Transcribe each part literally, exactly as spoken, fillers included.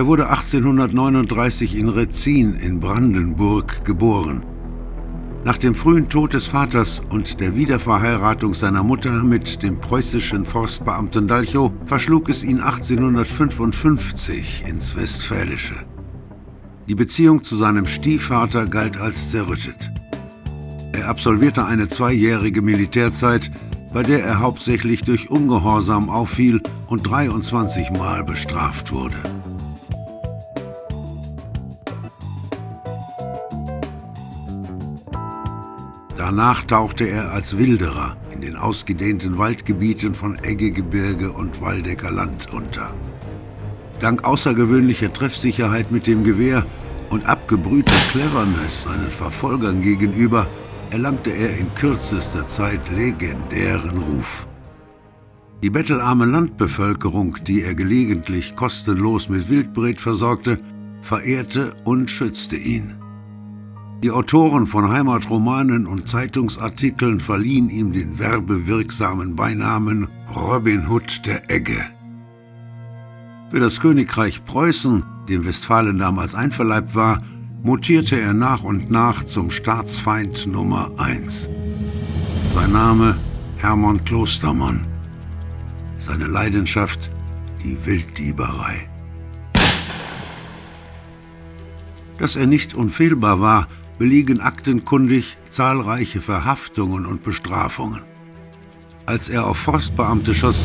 Er wurde achtzehnhundertneununddreißig in Retzin in Brandenburg geboren. Nach dem frühen Tod des Vaters und der Wiederverheiratung seiner Mutter mit dem preußischen Forstbeamten Dalchow verschlug es ihn achtzehnhundertfünfundfünfzig ins Westfälische. Die Beziehung zu seinem Stiefvater galt als zerrüttet. Er absolvierte eine zweijährige Militärzeit, bei der er hauptsächlich durch Ungehorsam auffiel und dreiundzwanzig Mal bestraft wurde. Danach tauchte er als Wilderer in den ausgedehnten Waldgebieten von Eggegebirge und Waldecker Land unter. Dank außergewöhnlicher Treffsicherheit mit dem Gewehr und abgebrühter Cleverness seinen Verfolgern gegenüber erlangte er in kürzester Zeit legendären Ruf. Die bettelarme Landbevölkerung, die er gelegentlich kostenlos mit Wildbret versorgte, verehrte und schützte ihn. Die Autoren von Heimatromanen und Zeitungsartikeln verliehen ihm den werbewirksamen Beinamen Robin Hood der Egge. Für das Königreich Preußen, dem Westfalen damals einverleibt war, mutierte er nach und nach zum Staatsfeind Nummer eins. Sein Name Hermann Klostermann. Seine Leidenschaft die Wilddieberei. Dass er nicht unfehlbar war, belegen aktenkundig zahlreiche Verhaftungen und Bestrafungen. Als er auf Forstbeamte schoss,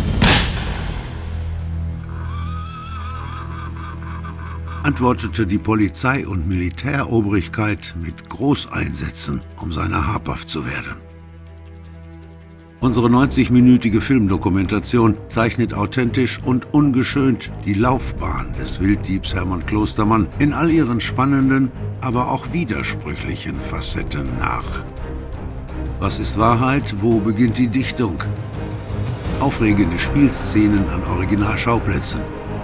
antwortete die Polizei- und Militärobrigkeit mit Großeinsätzen, um seiner habhaft zu werden. Unsere neunzigminütige Filmdokumentation zeichnet authentisch und ungeschönt die Laufbahn des Wilddiebs Hermann Klostermann in all ihren spannenden, aber auch widersprüchlichen Facetten nach. Was ist Wahrheit? Wo beginnt die Dichtung? Aufregende Spielszenen an Originalschauplätzen.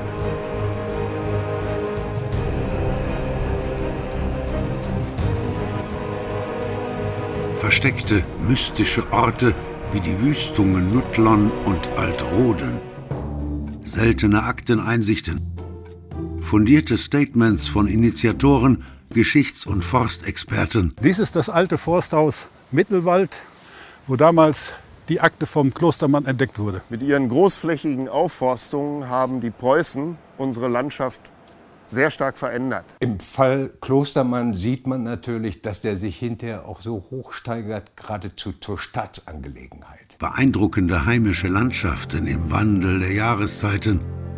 Versteckte, mystische Orte wie die Wüstungen Nuttlon und Altroden. Seltene Akteneinsichten. Fundierte Statements von Initiatoren, Geschichts- und Forstexperten. Dies ist das alte Forsthaus Mittelwald, wo damals die Akte vom Klostermann entdeckt wurde. Mit ihren großflächigen Aufforstungen haben die Preußen unsere Landschaft sehr stark verändert. Im Fall Klostermann sieht man natürlich, dass der sich hinterher auch so hochsteigert, geradezu zur Staatsangelegenheit. Beeindruckende heimische Landschaften im Wandel der Jahreszeiten.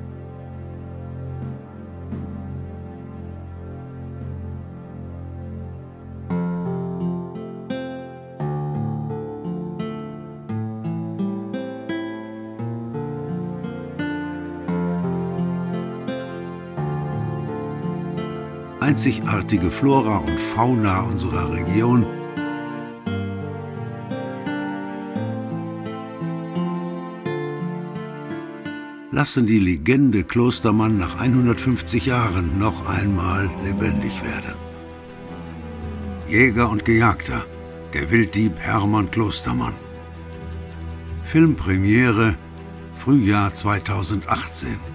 Einzigartige Flora und Fauna unserer Region, lassen die Legende Klostermann nach hundertfünfzig Jahren noch einmal lebendig werden. Jäger und Gejagter, der Wilddieb Hermann Klostermann. Filmpremiere Frühjahr zweitausendachtzehn.